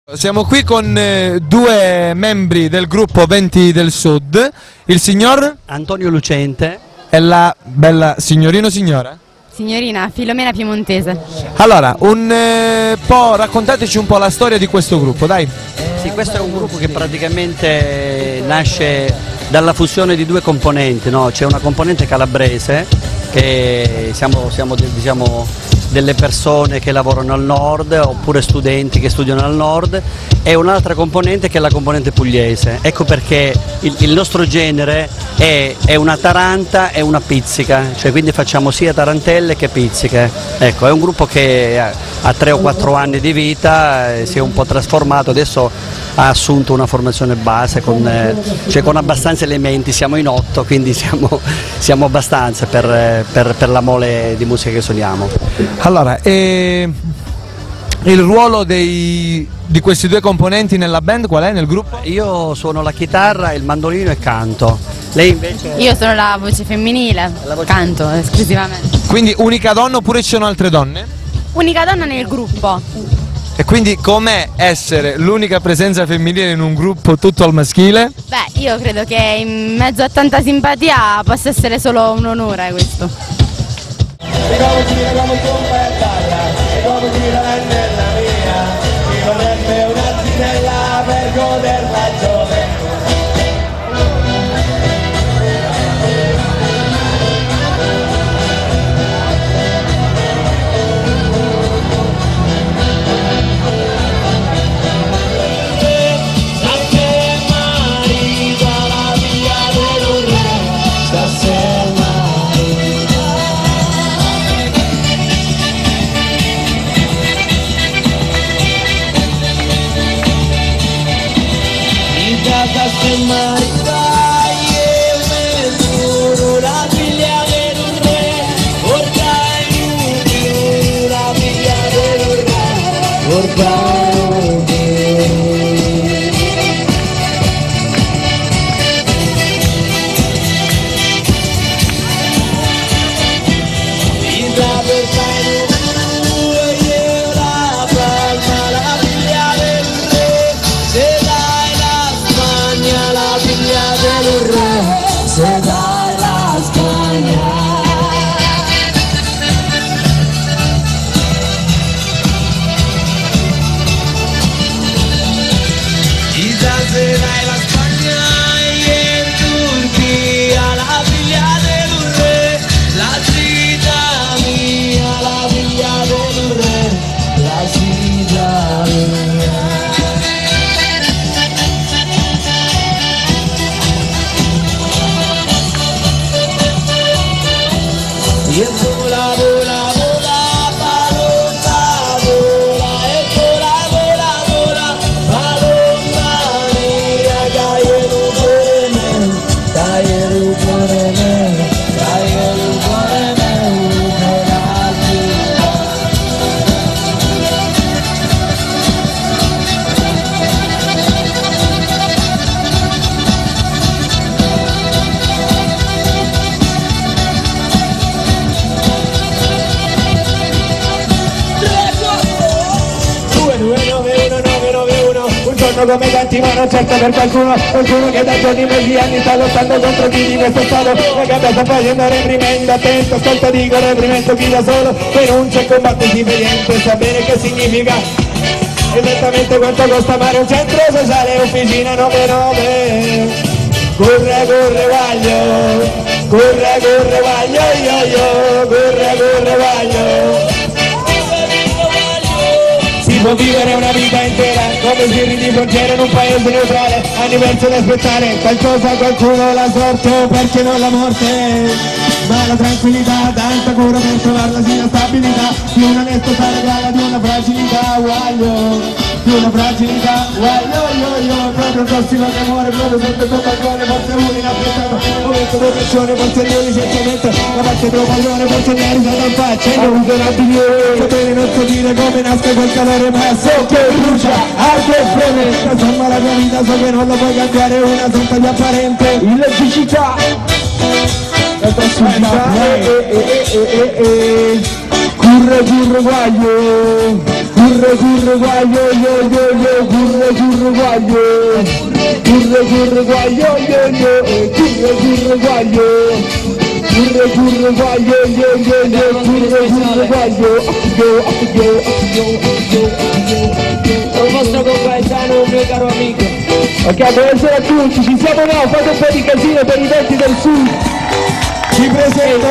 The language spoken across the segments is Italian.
Siamo qui con due membri del gruppo Venti del Sud, il signor Antonio Lucente e la bella signora? Signorina Filomena Piemontese. Allora, raccontateci un po' la storia di questo gruppo, dai. Sì, questo è un gruppo che praticamente nasce dalla fusione di due componenti, no? C'è una componente calabrese, che siamo delle persone che lavorano al nord oppure studenti che studiano al nord, e un'altra componente che è la componente pugliese. Ecco perché il nostro genere è una taranta e una pizzica, cioè quindi facciamo sia tarantelle che pizziche. Ecco, è un gruppo che ha 3 o 4 anni di vita, si è un po' trasformato, adesso ha assunto una formazione base con abbastanza elementi, siamo in 8, quindi siamo abbastanza per la mole di musica che suoniamo. Allora, il ruolo di questi due componenti nella band qual è, nel gruppo? Io suono la chitarra, il mandolino e canto. Lei invece? Io sono la voce femminile, canto esclusivamente. Quindi unica donna oppure ci sono altre donne? Unica donna nel gruppo. E quindi com'è essere l'unica presenza femminile in un gruppo tutto al maschile? Beh, io credo che in mezzo a tanta simpatia possa essere solo un onore questo. Ricordi come tu fai battaglia, e come ti darai nella mia, mi vorrebbe una zinella per goder la gioventù. Come tanti ma non certo per qualcuno che da giorni, mesi, anni sta lottando contro chi di questo stato. La gabbia sta facendo reprimendo, attento, ascolta, dico reprimendo chi da solo denuncia e combatte il dipendente, sa bene che significa esattamente quanto costa amare un centro sociale, officina 99. Corre, corre, vaglio, corre, vaglio, io, corre, vaglio. Può vivere una vita intera come sbirri di frontiera in un paese neutrale, anni persi ad aspettare qualcosa, qualcuno, la sorte o perché non la morte, ma la tranquillità, tanta cura per trovarla sia stabilità, più un onesto sta regala di una fragilità, guaglio, più una fragilità, guaglio, io, proprio tossico che muore, proprio sotto il tuo balcone, forse uno inaspettato, momento di oppressione, forse io licenziamento, la parte troppo pallone, forse mi ha risato in faccia, e non uso la biglione, sapere non so dire come nasce quel calore, ma so che brucia, anche freme, insomma la tua vita so che non la puoi cambiare, una sorta di apparente illegità, la prossimità, curre guaglio, curre guaglio, curre guaglio, curre guaglio, yo yo, curre guaglio, curre guaglio, yo yo yo, curre guaglio, yo. Il vostro compaesano, un mio caro amico. Ok, buonasera a tutti, ci siamo no? Fate un po' di casino per i vecchi del sud. Ci presento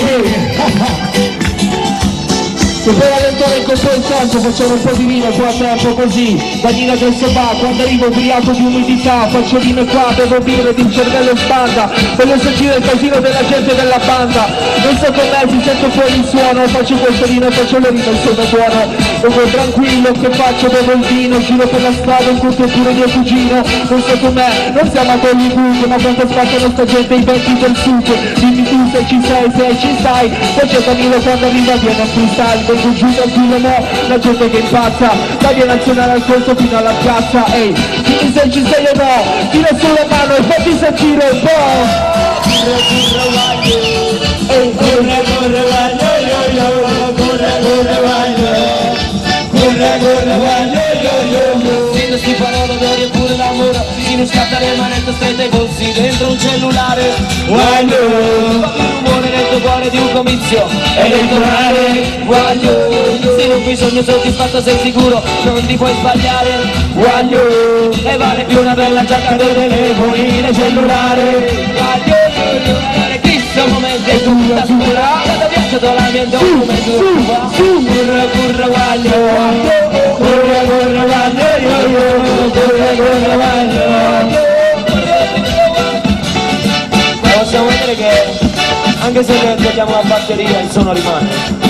se poi l'allenatore in colpo il santo facciamo un po' di vino qua a tempo così, da Nina del Sopà, quando arrivo ubriaco di umidità, faccio vino qua, bevo birra ed il cervello spanda, voglio sentire il casino della gente della banda, non so com'è, si sento fuori il suono, faccio questo vino, faccio le rime, sono buono, vengo tranquillo, che faccio, bevo il vino, giro per la strada, incontro pure mio cugino, non so com'è, non siamo a Hollywood, ma quanto spaccano sta gente i vecchi del sud, dimmi tu se ci stai, poi c'è Danilo quando arriva viene a freestyle, vengo giù dal filo no, la gente che impazza, la via nazionale al corso fino alla piazza, ehi, dimmi se ci sei o no, tira sulla mano e fatti sentire un po'. Ehi, corre guaglio, yo yo, corre guaglio, yo yo. Sento sti parole d'odio e pure l'amore, in scatta le manette strette ai polsi, dentro un cellulare. Guaglio, Fammi un rumore nel tuo cuore di un comizio elettorale. Guaglio, se un bisogno soddisfatto sei sicuro, non ti puoi sbagliare. guaglio, E vale più una bella giacca del telefonino cellulare. Guaglio, chissà un momento e tu la scura, quando viaggiato la mia documento. Curra guaglio, guaglio, yo yo, corre guaglio. ma possiamo vedere che anche se noi togliamo la batteria il suono rimane.